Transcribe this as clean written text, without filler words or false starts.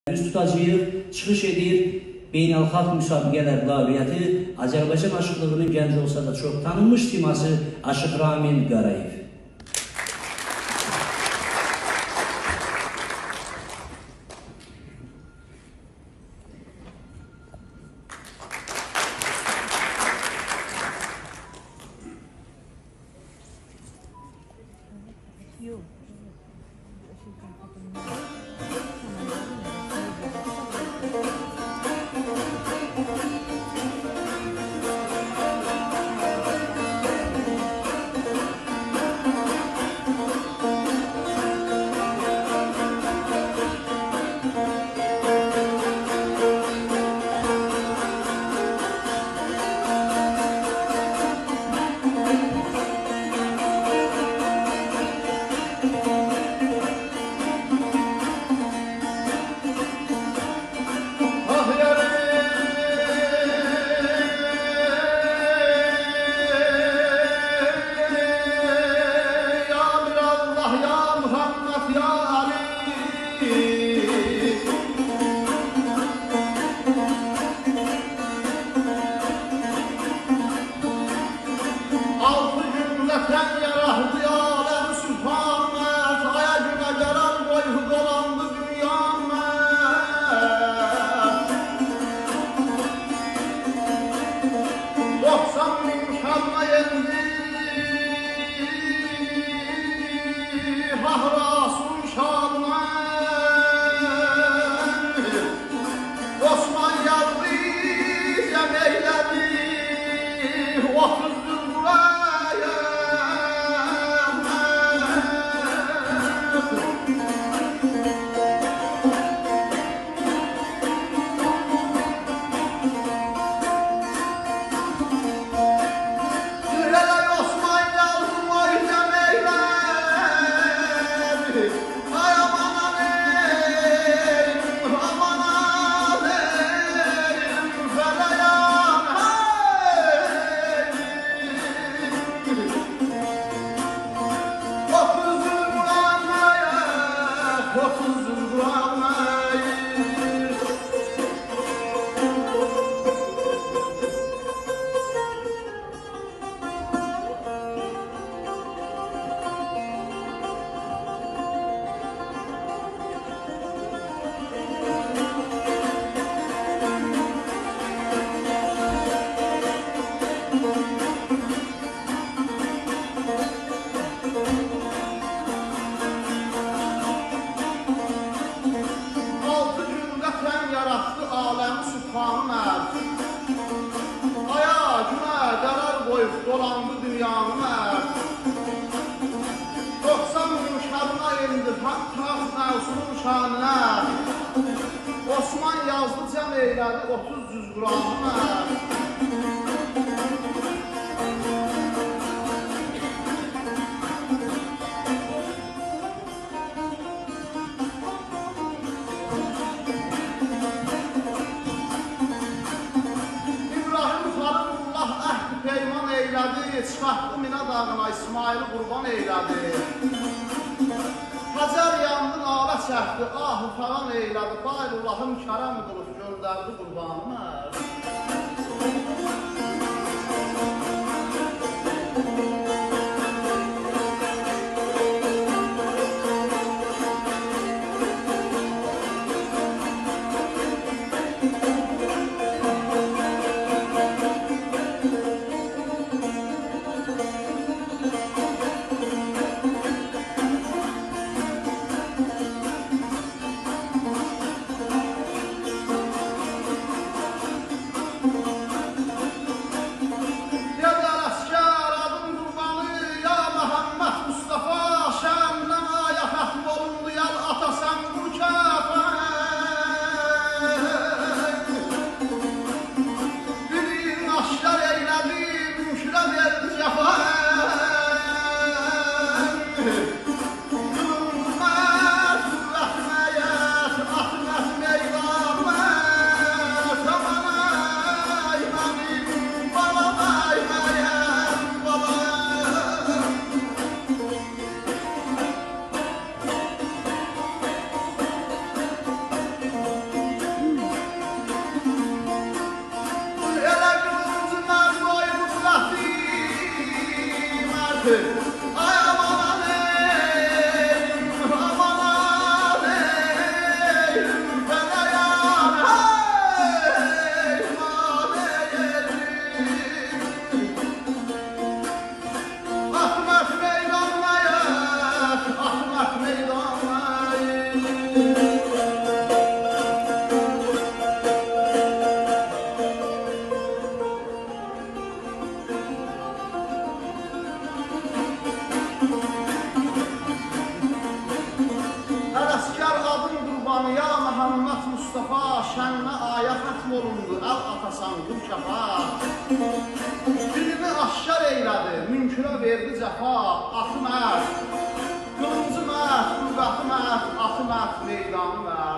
Üst tutacağıq, çıxış edir, beynəlxalq müsabiqələr laureatı, Azərbaycan aşıqlığının gənc olsa da çox tanınmış siması Aşıq Ramin Qarayev. Osman yazdı cəm eylədi 30-100 Qur'anı. İbrahim Xalilullah əhd peyman eylədi, çıxartdı Mina dağına İsmaili qurban eylədi. Həcər yandı, nalə çəkdi, ahı falan eylədi, Qayrullahım kərəm qılıb göndərdi qurbanımı. olundu, əl atasan qıl kəfa. Dilini aşkar eylədi, mümkünə verdi cəfa. Atı mərd, qılıncı mərd, qüvvəti mərd, atı mərd, meydanı mərd.